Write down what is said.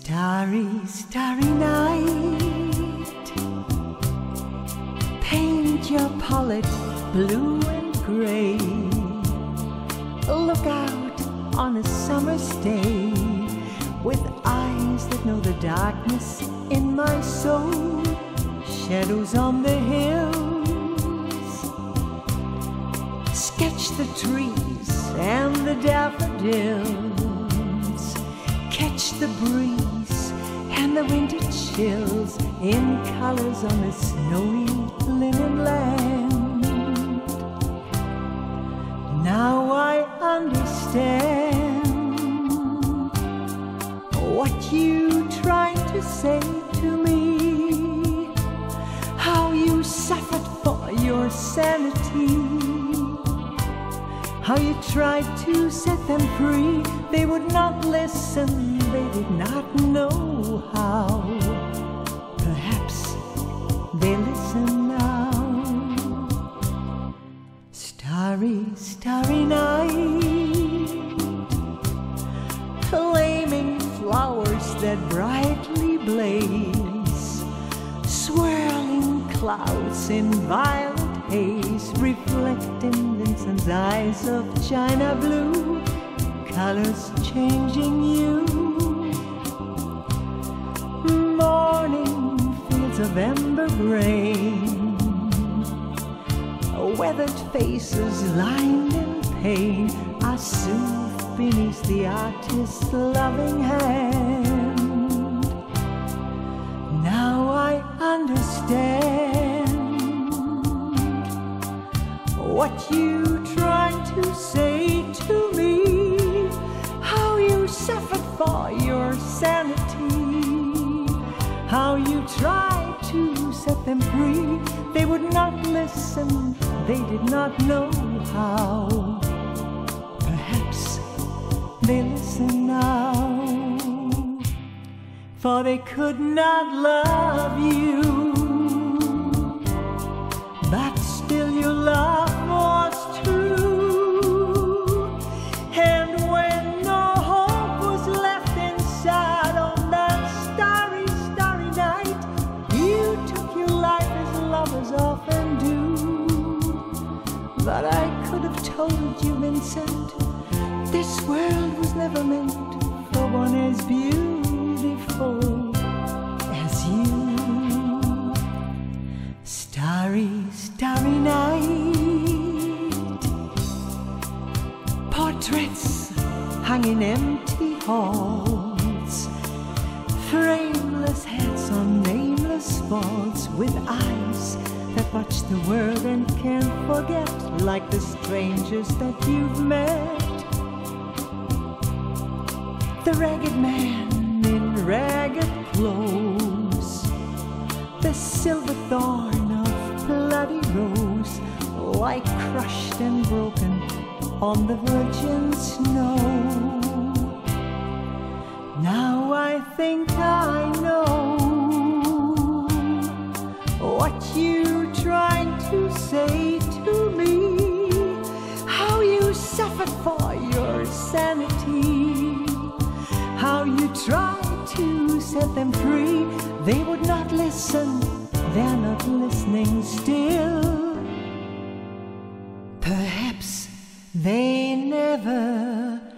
Starry, starry night, paint your palette blue and gray. Look out on a summer's day with eyes that know the darkness in my soul. Shadows on the hills, sketch the trees and the daffodils, catch the breeze and the winter chills in colors on the snowy linen land. Now I understand what you tried to say to me, how you suffered for your sanity, how you tried to set them free. They would not listen, they did not know how. Perhaps they listen now. Starry, starry night, flaming flowers that brightly blaze, swirling clouds in violet haze, reflecting Vincent's eyes of china blue, colors changing you. Morning fields of ember grain, weathered faces lined in pain are soothed beneath the artist's loving hand. Now I understand what you tried to say to me, how you suffered for your sanity, how you tried to set them free. They would not listen, they did not know how. Perhaps they listen now, for they could not love you, but still your love was true. And when no hope was left inside on that starry, starry night, you took your life as lovers often do. But I could have told you, Vincent, this world was never meant for one as beautiful as you. Starry, starry night, portraits hung in empty halls, frameless heads on nameless walls, with eyes that watch the world and can't forget, like the strangers that you've met. The ragged man in ragged clothes, the silver thorn of bloody rose, lie crushed and broken on the virgin snow. Now I think I know what you tried to say to me, how you suffered for your sanity, how you tried to set them free. They would not listen, they're not listening still. Perhaps they never